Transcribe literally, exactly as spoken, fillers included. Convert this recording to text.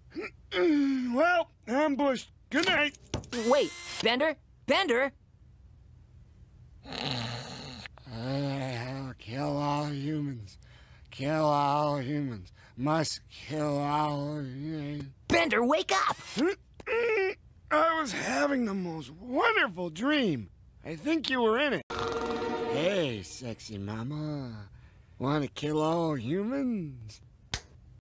Well, ambushed. Good night. Wait, Bender? Bender? Uh, kill all humans. Kill all humans. Must kill all humans. Bender, wake up! I was having the most wonderful dream. I think you were in it. Hey, sexy mama. Want to kill all humans?